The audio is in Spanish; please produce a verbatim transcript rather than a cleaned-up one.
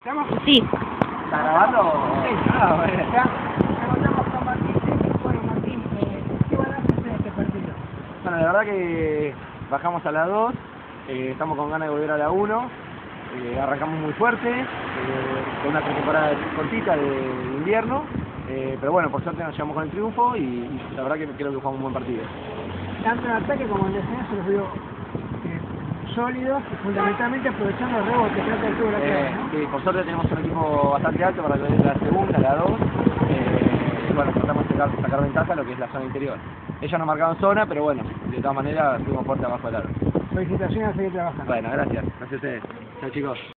¿Estamos? Sí. ¿Está grabando? Sí. Ah, bueno. Ya, nos encontramos con Martín. Bueno, Martín, eh, ¿qué balance hace de este partido? Bueno, la verdad que bajamos a la dos, eh, estamos con ganas de volver a la uno, eh, arrancamos muy fuerte, eh, con una pretemporada cortita de, de invierno, eh, pero bueno, por suerte nos llevamos con el triunfo y, y la verdad que creo que jugamos un buen partido. Tanto en ataque como en defensa los veo eh, sólidos y fundamentalmente aprovechando los rebotes, creo que tuvo la clave, Eh, ¿no? sí, por suerte tenemos un equipo bastante alto para que venga la segunda, la dos, eh, y bueno, tratamos de sacar, sacar ventaja a lo que es la zona interior. Ellos no marcaron zona, pero bueno, de todas maneras fuimos fuerte abajo del aro. Felicitaciones a seguir trabajando. Bueno, gracias, gracias a ustedes. Chao chicos.